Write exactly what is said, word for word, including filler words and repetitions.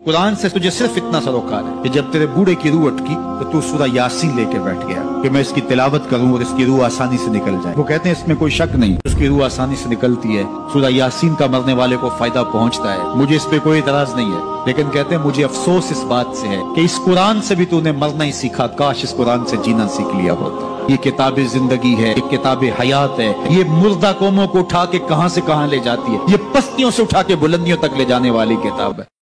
कुरान से तुझे सिर्फ इतना सरोकार है कि जब तेरे बूढ़े की रूह अटकी तो तू सूरह यासीन लेके बैठ गया कि मैं इसकी तिलावत करूं और इसकी रूह आसानी से निकल जाए। वो कहते हैं इसमें कोई शक नहीं, उसकी रूह आसानी से निकलती है। सूरह यासीन का मरने वाले को फायदा पहुंचता है। मुझे इस पे कोई इतराज नहीं है, लेकिन कहते हैं मुझे अफसोस इस बात से है कि इस कुरान से भी तूने मरना ही सीखा। काश इस कुरान से जीना सीख लिया होता। ये किताब जिंदगी है, ये किताब हयात है। ये मुर्दा कौमों को उठा के कहां से कहां ले जाती है, ये पस्तियों से उठा के बुलंदियों तक ले जाने वाली किताब है।